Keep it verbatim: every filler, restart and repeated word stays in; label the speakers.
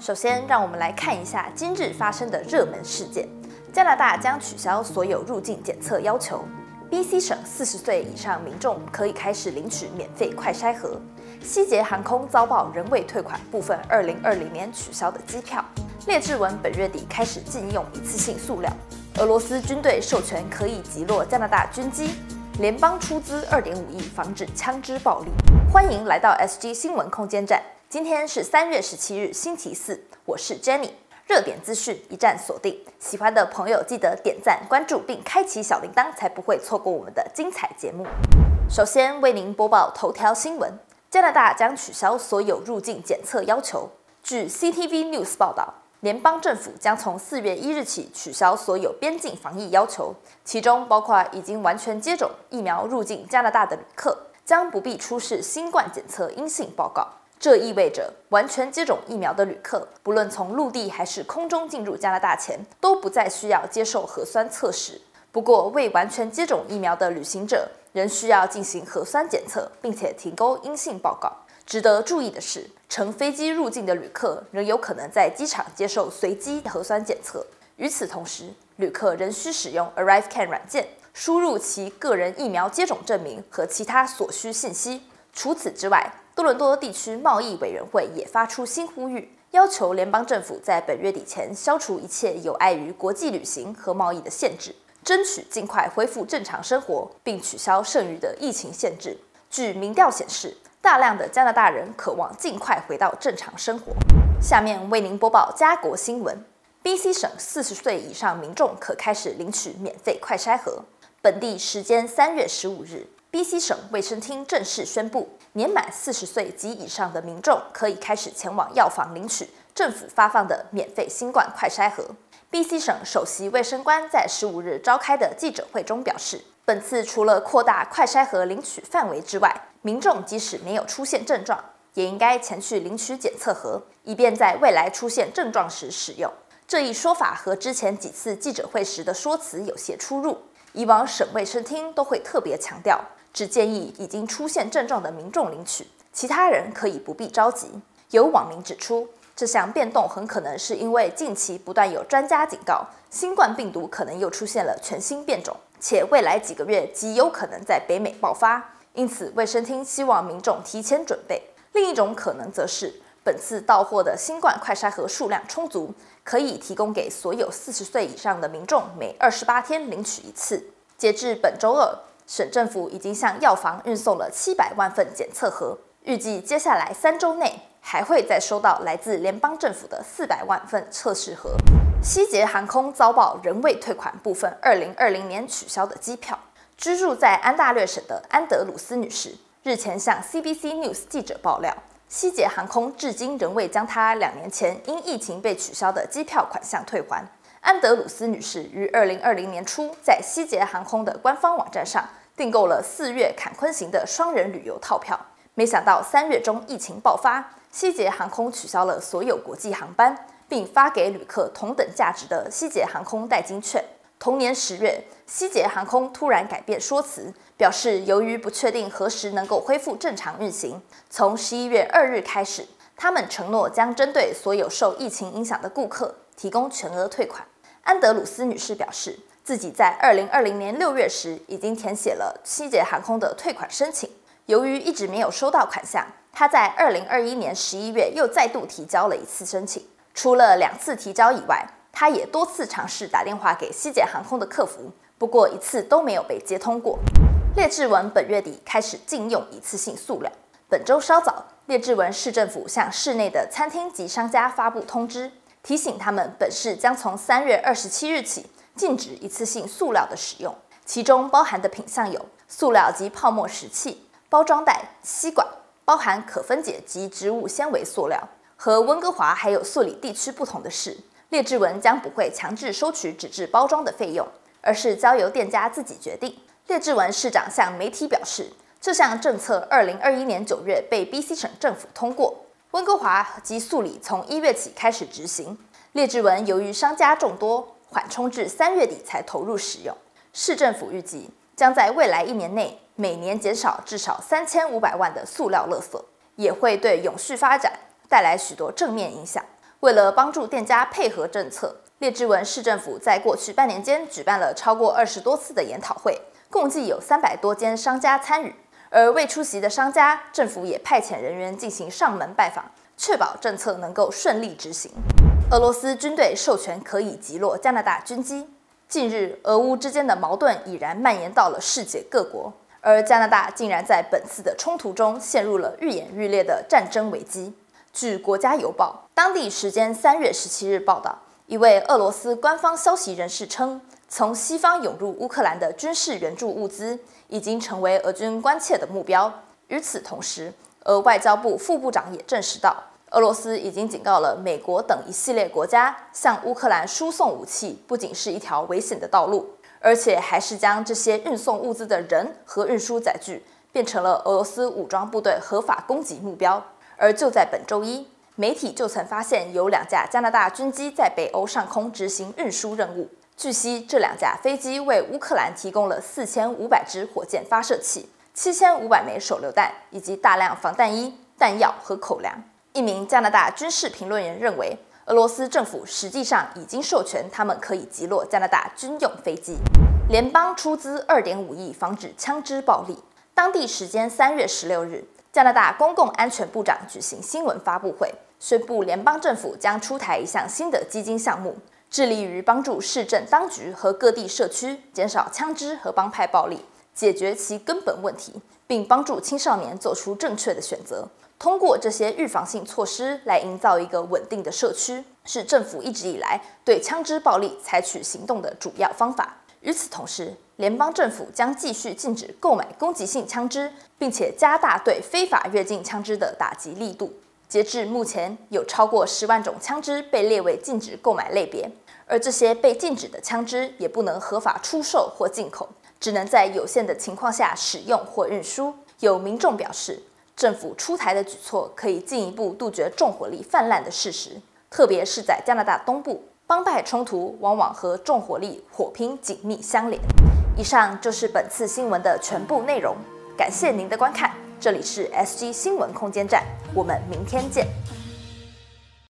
Speaker 1: 首先，让我们来看一下今日发生的热门事件：加拿大将取消所有入境检测要求 ；B C 省四十岁以上民众可以开始领取免费快筛盒；西捷航空遭曝仍未退款部分二零二零年取消的机票；列治文本月底开始禁用一次性塑料；俄罗斯军队授权可以击落加拿大军机；联邦出资二点五亿防止枪支暴力。欢迎来到 S G 新闻空间站。今天是三月十七日，星期四，我是 Jenny。热点资讯一站锁定，喜欢的朋友记得点赞、关注并开启小铃铛，才不会错过我们的精彩节目。首先为您播报头条新闻：加拿大将取消所有入境检测要求。据 C T V News 报道，联邦政府将从四月一日起取消所有边境防疫要求，其中包括已经完全接种疫苗入境加拿大的旅客，将不必出示新冠检测阴性报告。这意味着，完全接种疫苗的旅客，不论从陆地还是空中进入加拿大前，都不再需要接受核酸测试。不过，未完全接种疫苗的旅行者仍需要进行核酸检测，并且提供阴性报告。值得注意的是，乘飞机入境的旅客仍有可能在机场接受随机核酸检测。与此同时，旅客仍需使用 ArriveCan 软件，输入其个人疫苗接种证明和其他所需信息。除此之外，多伦多地区贸易委员会也发出新呼吁，要求联邦政府在本月底前消除一切有碍于国际旅行和贸易的限制，争取尽快恢复正常生活，并取消剩余的疫情限制。据民调显示，大量的加拿大人渴望尽快回到正常生活。下面为您播报家国新闻 ：B C 省四十岁以上民众可开始领取免费快筛盒。本地时间三月十五日。B C 省卫生厅正式宣布，年满四十岁及以上的民众可以开始前往药房领取政府发放的免费新冠快筛盒。B C 省首席卫生官在十五日召开的记者会中表示，本次除了扩大快筛盒领取范围之外，民众即使没有出现症状，也应该前去领取检测盒，以便在未来出现症状时使用。这一说法和之前几次记者会时的说辞有些出入。以往省卫生厅都会特别强调，只建议已经出现症状的民众领取，其他人可以不必着急。有网民指出，这项变动很可能是因为近期不断有专家警告，新冠病毒可能又出现了全新变种，且未来几个月极有可能在北美爆发，因此卫生厅希望民众提前准备。另一种可能则是，本次到货的新冠快筛盒数量充足，可以提供给所有四十岁以上的民众每二十八天领取一次。截至本周二，省政府已经向药房运送了七百万份检测盒，预计接下来三周内还会再收到来自联邦政府的四百万份测试盒。西捷航空遭曝仍未退款部分二零二零年取消的机票。居住在安大略省的安德鲁斯女士日前向 C B C News 记者爆料，西捷航空至今仍未将她两年前因疫情被取消的机票款项退还。安德鲁斯女士于二零二零年初在西捷航空的官方网站上订购了四月坎昆行的双人旅游套票，没想到三月中疫情爆发，西捷航空取消了所有国际航班，并发给旅客同等价值的西捷航空代金券。同年十月，西捷航空突然改变说辞，表示由于不确定何时能够恢复正常运行，从十一月二日开始，他们承诺将针对所有受疫情影响的顾客提供全额退款。安德鲁斯女士表示，自己在二零二零年六月时已经填写了西捷航空的退款申请，由于一直没有收到款项，她在二零二一年十一月又再度提交了一次申请。除了两次提交以外，她也多次尝试打电话给西捷航空的客服，不过一次都没有被接通过。列治文本月底开始禁用一次性塑料。本周稍早，列治文市政府向市内的餐厅及商家发布通知，提醒他们本市将从三月二十七日起禁止一次性塑料的使用，其中包含的品项有塑料及泡沫食器、包装袋、吸管，包含可分解及植物纤维塑料。和温哥华还有素里地区不同的是，列治文将不会强制收取纸质包装的费用，而是交由店家自己决定。列治文市长向媒体表示，这项政策二零二一年九月被 B C 省政府通过，温哥华及素里从一月起开始执行。列治文由于商家众多，缓冲至三月底才投入使用。市政府预计将在未来一年内每年减少至少三千五百万的塑料垃圾，也会对永续发展带来许多正面影响。 为了帮助店家配合政策，列治文市政府在过去半年间举办了超过二十多次的研讨会，共计有三百多间商家参与。而未出席的商家，政府也派遣人员进行上门拜访，确保政策能够顺利执行。俄罗斯军队授权可以击落加拿大军机。近日，俄乌之间的矛盾已然蔓延到了世界各国，而加拿大竟然在本次的冲突中陷入了愈演愈烈的战争危机。据《国家邮报》当地时间三月十七日报道，一位俄罗斯官方消息人士称，从西方涌入乌克兰的军事援助物资已经成为俄军关切的目标。与此同时，俄外交部副部长也证实到，俄罗斯已经警告了美国等一系列国家，向乌克兰输送武器不仅是一条危险的道路，而且还是将这些运送物资的人和运输载具变成了俄罗斯武装部队合法攻击目标。而就在本周一，媒体就曾发现有两架加拿大军机在北欧上空执行运输任务。据悉，这两架飞机为乌克兰提供了四千五百支火箭发射器、七千五百枚手榴弹以及大量防弹衣、弹药和口粮。一名加拿大军事评论员认为，俄罗斯政府实际上已经授权他们可以击落加拿大军用飞机。联邦出资 二点五亿防止枪支暴力。当地时间三月十六日，加拿大公共安全部长举行新闻发布会，宣布联邦政府将出台一项新的基金项目，致力于帮助市政当局和各地社区减少枪支和帮派暴力，解决其根本问题，并帮助青少年做出正确的选择。通过这些预防性措施来营造一个稳定的社区，是政府一直以来对枪支暴力采取行动的主要方法。与此同时，联邦政府将继续禁止购买攻击性枪支，并且加大对非法越境枪支的打击力度。截至目前，有超过十万种枪支被列为禁止购买类别，而这些被禁止的枪支也不能合法出售或进口，只能在有限的情况下使用或运输。有民众表示，政府出台的举措可以进一步杜绝重火力泛滥的事实，特别是在加拿大东部，帮派冲突往往和重火力火拼紧密相连。以上就是本次新闻的全部内容，感谢您的观看，这里是 S G 新闻空间站，我们明天见。